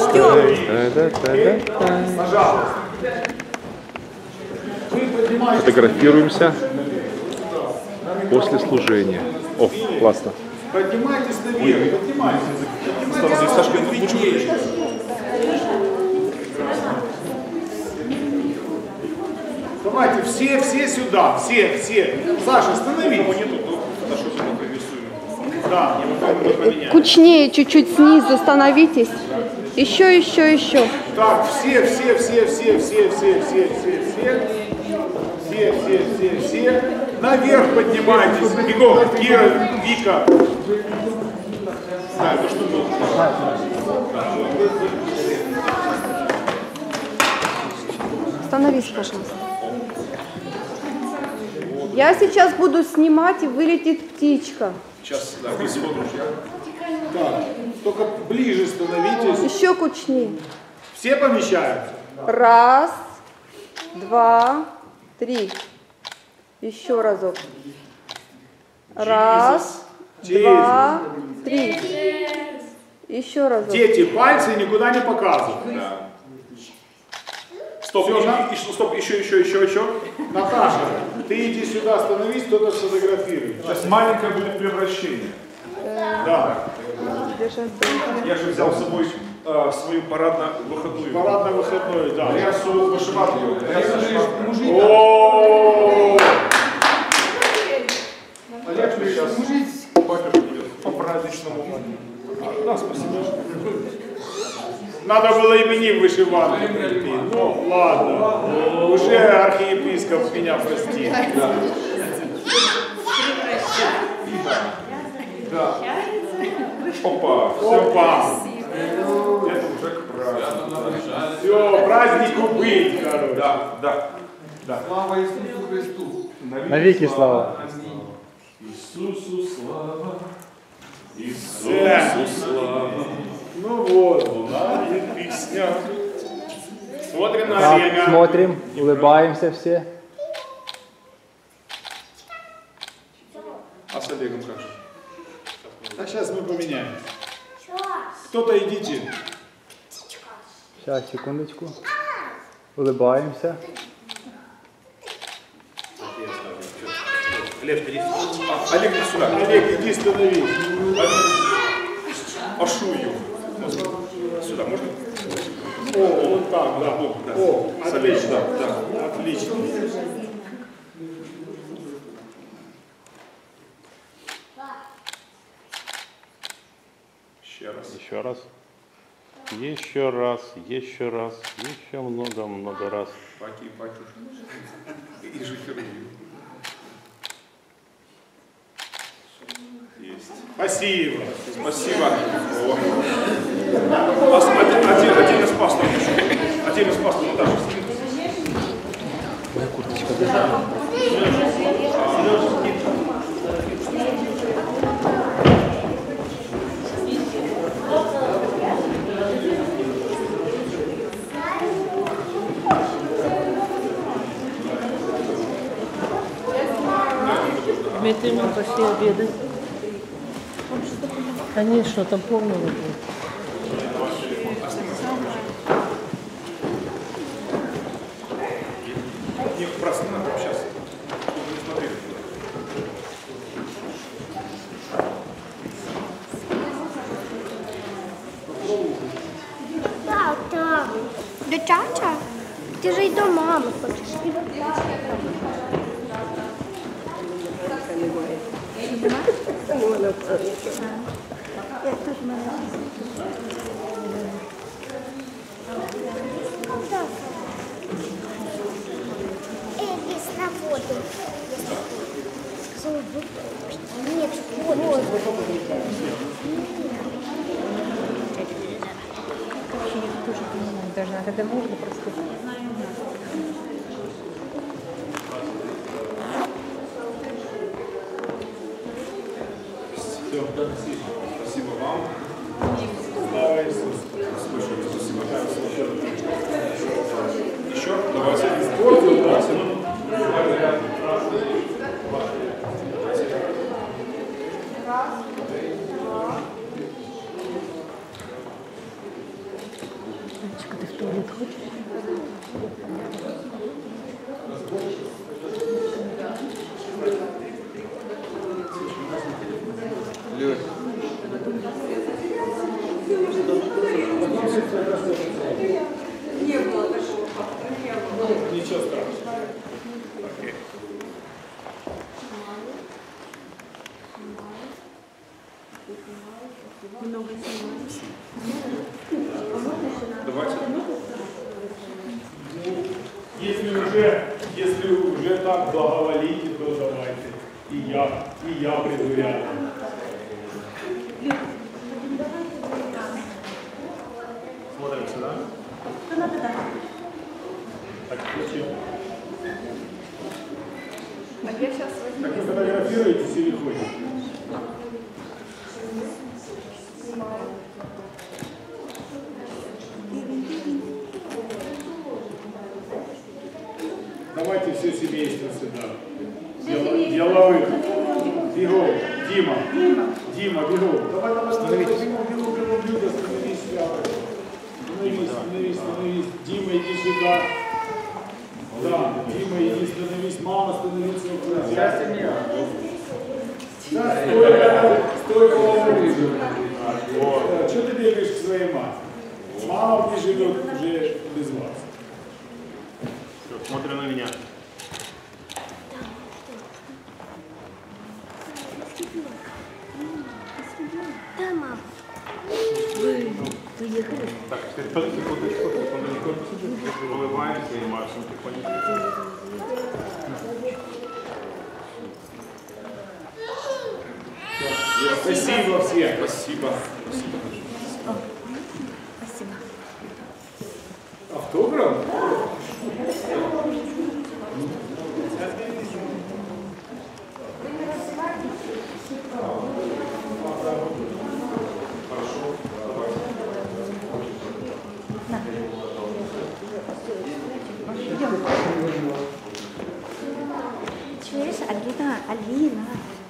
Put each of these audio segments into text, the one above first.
Пожалуйста. Фотографируемся после служения. О, классно. Поднимайтесь наверх, поднимайтесь. Давайте все сюда, все. Саша, остановись. Да. Кучнее чуть-чуть снизу становитесь. Еще. Так, все. Наверх поднимайтесь. Бегом, Кира, Вика. Да, это что было? Остановись, пожалуйста. Я сейчас буду снимать, и вылетит птичка. Сейчас, да, вы смотрите. Так, только ближе становитесь. Еще кучнее. Все помещаются? 1, 2, 3. Еще разок. 1, 2, 3. Еще разок. Дети, пальцы никуда не показывают. Да. Стоп, стоп, еще. Наташа, ты иди сюда, становись, кто-то сфотографирует. Сейчас маленькое будет превращение. Да. Я же взял с собой свою парадно-выходную. Парадно-выходную, да. Я вышиваю. Олег, сейчас батюшка идет по праздничному. Да, спасибо. Надо было именем вышиванку прийти. Ну, ладно. Уже архиепископ меня простит. Да. Опа. Это уже к празднику. Все, празднику быть, короче. Да. Слава Иисусу Христу. Навеки слава. Иисусу слава. Иисусу слава. Ну вот, песня. Смотрим на Так, время. смотрим, улыбаемся все. А с Олегом как же? А сейчас мы поменяем. Кто-то идите. Сейчас, секундочку. Улыбаемся. Олег, иди сюда. Олег, иди становись. Пошую. Сюда можно? О, вот так, да. О, отлично. Да. Отлично. Еще раз. Еще раз. Еще много раз. Паки и патюшка. И же херургию. Есть. Спасибо. Спасибо. Отдельно с пастом. Отдельно с пастом, Наташа. Моя курточка. Дмитрий, мы пошли обедать. Конечно, там полно будет. Не просто надо сейчас. Не смотри. Тата, до чача? Ти ж й до мами хочеш. Лезь на воду. Нет, воду. Тоже понимаю, даже когда можно просто. Все, спасибо вам. Слава Иисусу. Спасибо. Еще? Давайте. Анечка, ты в туалет хочешь? Ничего страшного. Давайте. Если уже так благоволите, то давайте. И я приду рядом. Смотрим сюда. Так, зачем? Так вы фотографируетесь или ходите? Давайте все семейство сюда. Деловых. Бегом. Дима, бегом. Давай, становитесь. Становись. Дима, иди сюда. Да, Дима, иди, становись. Мама, становись вокруг. Вся семья. Стой колокольчик. Вот. Что ты бегаешь к своей матери? Мама не живет уже без вас. Все, смотрим на меня. Да, мам. Так, теперь секундочку. Улыбаемся и маршем тихонечко. Спасибо всем. Спасибо. Автограф? Чуешь, Алина.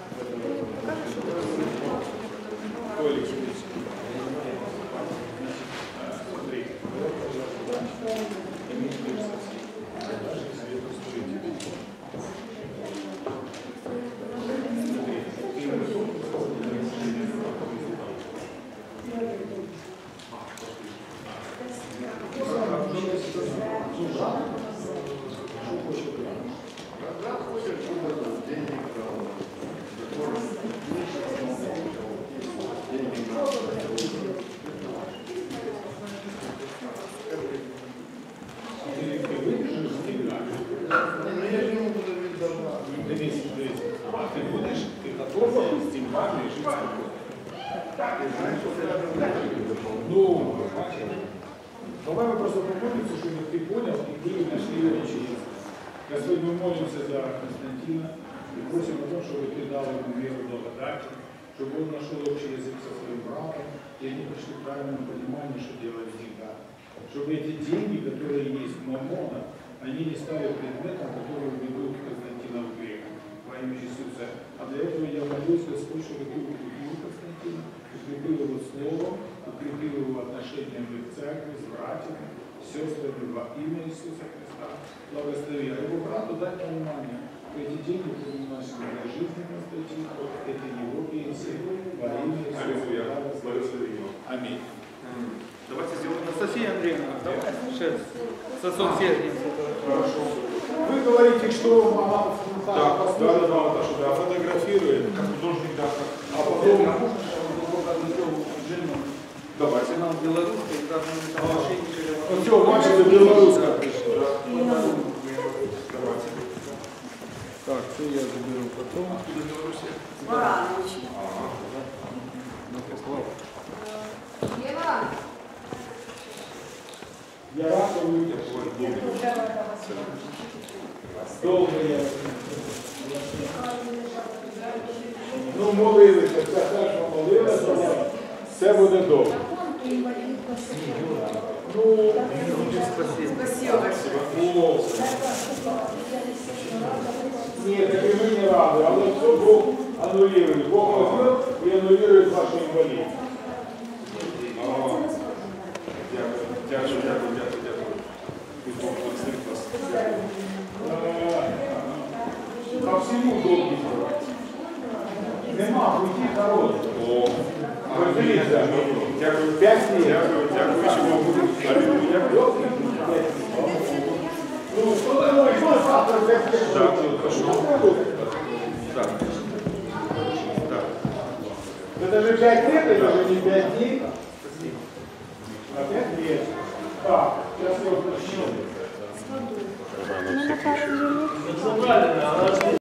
Ну, давай мы просто помолимся, чтобы ты понял, и вы нашли его через. Господь, мы молимся за Константина и просим о том, чтобы ты дал ему меру благодати, чтобы он нашел общий язык со своим братом, и они пришли к правильному пониманию, что делать всегда. Чтобы эти деньги, которые есть мамона, они не стали предметом, который ведут Константина в грех. Во имя Иисуса. А для этого я молюсь, Господь, чтобы ты укрепил Константина, укрепил его словом, укрепил его отношениями в церкви, с братьями, с сестрами во имя Иисуса Христа. Благослови. А его брату дать понимание, что эти деньги принимаешь для жизни Константина, это его пенсия во имя Иисуса Христа. Благослови его. Аминь. Давайте сделаем. Анастасия Андреевна, давай сейчас с отцом Сергием. Хорошо. Вы говорите, что мама Да, фотографирует, как художник, да. а потом... Давайте. Нам белорусской, как мы Все, Маша до белоруска пришла. Давайте. Так, что я заберу потом. Откуда Белоруссия? Я рад, что вы долго я. Ну, молилися, вся церква молилася, все буде добре. Ну, спасибо. Ні, так і ми не раді, але все Бог аннулює. Бог возьме і аннулює ваші інваліди. Дякую. Дякую. Пусть Бог благословит вас. Ко всему долгий срок. Нема пути народу. О, Дивіться, дякую. 5 лет. Дякую, що вам буде. Аллилуйя. Ну, что такое? Что завтра 5 лет? Так, хорошо. Так. Так. Это же 5 лет, это же не 5 дней. А 5 лет. Так, сейчас я уточню. Рано У мене всіх пару днів. Це правильно, але